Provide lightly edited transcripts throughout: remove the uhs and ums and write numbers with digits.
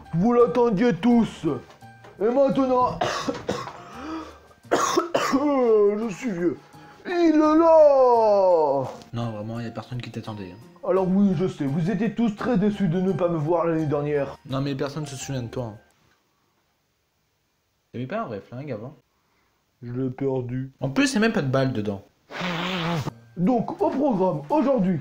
Vous l'attendiez tous. Et maintenant... je suis vieux. Il est là. Non, vraiment, il y a personne qui t'attendait. Hein. Alors oui, je sais, vous étiez tous très déçus de ne pas me voir l'année dernière. Non, mais personne se souvient de toi. Hein. T'avais pas un vrai flingue avant? Je l'ai perdu. En plus, c'est même pas de balles dedans. Donc, au programme, aujourd'hui.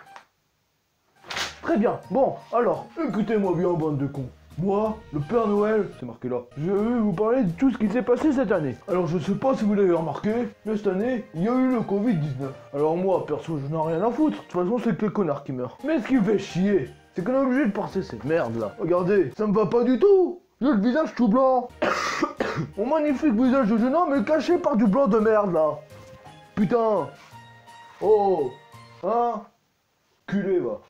Très bien, bon, alors, écoutez-moi bien, bande de cons. Moi, le Père Noël, c'est marqué là, je vais vous parler de tout ce qui s'est passé cette année. Alors je sais pas si vous l'avez remarqué, mais cette année, il y a eu le Covid-19. Alors moi, perso, je n'en ai rien à foutre. De toute façon, c'est que les connards qui meurent. Mais ce qui me fait chier, c'est qu'on est obligé de passer cette merde là. Regardez, ça me va pas du tout. J'ai le visage tout blanc. Mon magnifique visage de jeune homme est caché par du blanc de merde là. Putain. Oh. Hein. Culé va.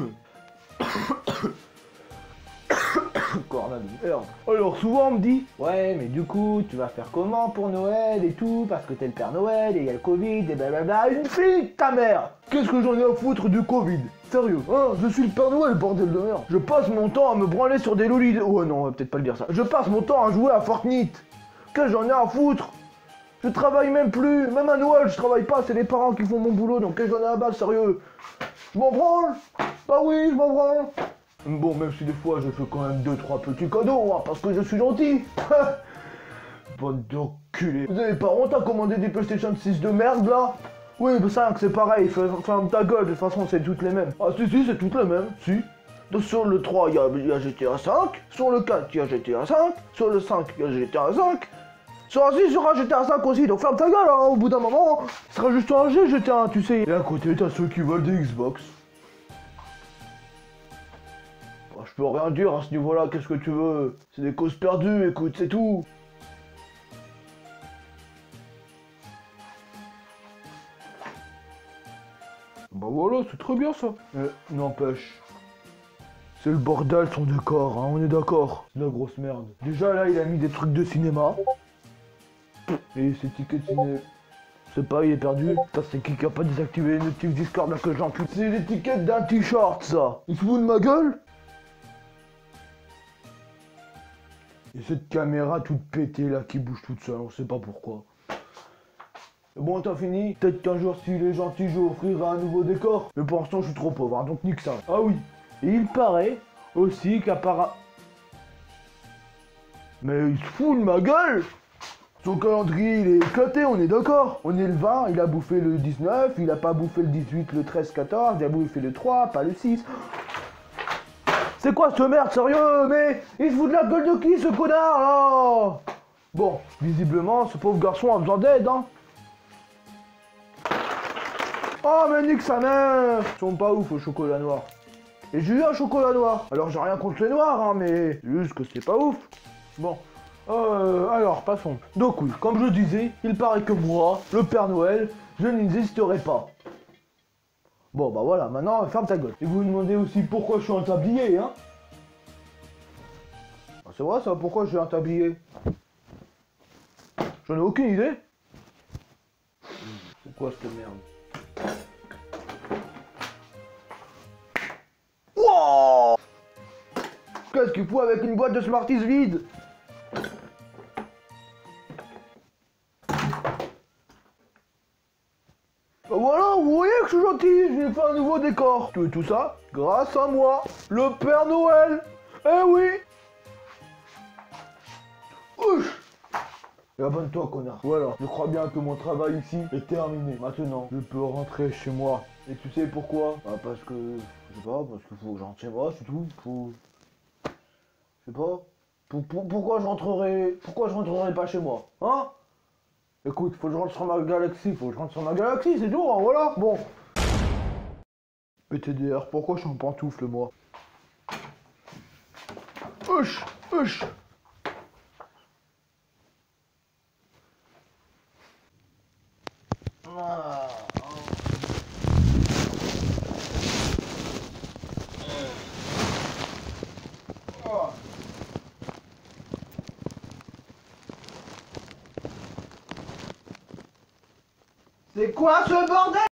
Corna de merde. Alors souvent on me dit ouais mais du coup tu vas faire comment pour Noël et tout parce que t'es le Père Noël et il y a le Covid et blablabla. Une fille ta mère. Qu'est-ce que j'en ai à foutre du Covid? Sérieux, hein, je suis le Père Noël, bordel de merde. Je passe mon temps à me branler sur des lolis. Ouais non, on va peut-être pas le dire ça. Je passe mon temps à jouer à Fortnite. Qu'est-ce que j'en ai à foutre? Je travaille même plus, même à Noël je travaille pas, c'est les parents qui font mon boulot, donc qu'est-ce que j'en ai à battre, sérieux? Je m'en branle. Bah oui, je m'en branle. Bon, même si des fois je fais quand même 2-3 petits cadeaux, hein, parce que je suis gentil. Bande d'enculés. Vous avez pas honte à commander des PlayStation 6 de merde là? Oui, mais 5 c'est pareil, ferme ta gueule, de toute façon c'est toutes les mêmes. Ah si, c'est toutes les mêmes, si. Donc sur le 3 il y a GTA 5, sur le 4 il y a GTA 5, sur le 5 il y a GTA 5. Sur la 6 il y aura GTA 5 aussi, donc ferme ta gueule, hein, au bout d'un moment, ce sera juste un G GTA, tu sais. Et à côté t'as ceux qui veulent des Xbox. Je peux rien dire à ce niveau-là, qu'est-ce que tu veux? C'est des causes perdues, écoute, c'est tout. Bah voilà, c'est très bien ça. N'empêche. C'est le bordel son décor, hein, on est d'accord. C'est la grosse merde. Déjà là, il a mis des trucs de cinéma. Et ses tickets de ciné... Je sais pas, il est perdu. Putain, c'est qui a pas désactivé les notifs Discord là que j'encule? C'est l'étiquette d'un t-shirt ça. Il se fout de ma gueule? Et cette caméra toute pétée là qui bouge toute seule, on sait pas pourquoi. Bon, t'as fini? Peut-être qu'un jour, s'il est gentil, je offrirai un nouveau décor. Mais pour l'instant, je suis trop pauvre, hein, donc nique ça. Ah oui, et il paraît aussi qu'apparemment... Mais il se fout de ma gueule! Son calendrier, il est éclaté, on est d'accord? On est le 20, il a bouffé le 19, il a pas bouffé le 18, le 13, 14, il a bouffé le 3, pas le 6. C'est quoi ce merde, sérieux? Mais il se fout de la gueule de qui, ce connard, là? Bon, visiblement, ce pauvre garçon a besoin d'aide, hein. Oh, mais nique sa mère! Ils sont pas ouf au chocolat noir. Et j'ai eu un chocolat noir. Alors, j'ai rien contre les noirs, hein, mais juste que c'est pas ouf. Bon. Alors, passons. Donc oui, comme je disais, il paraît que moi, le Père Noël, je n'existerai pas. Bon, bah voilà, maintenant, ferme ta gueule. Et vous vous demandez aussi pourquoi je suis en tablier, hein? Ah, c'est vrai ça, pourquoi je suis en tablier? J'en ai aucune idée. C'est quoi cette merde? Wow! Qu'est-ce qu'il faut avec une boîte de Smarties vide? Voilà, vous voyez que je suis gentil, j'ai fait un nouveau décor. Tout ça, grâce à moi, le Père Noël. Eh oui. Ouch. Et abonne-toi, connard. Voilà, je crois bien que mon travail ici est terminé. Maintenant, je peux rentrer chez moi. Et tu sais pourquoi? Bah parce que, je sais pas, parce qu'il faut que je rentre chez moi, c'est tout. Je sais pas. Pourquoi je rentrerai pas chez moi? Hein? Écoute, faut que je rentre sur ma galaxie, c'est tout, hein, voilà, bon. PTDR, pourquoi je suis en pantoufle, moi? Huch, huch. C'est quoi ce bordel?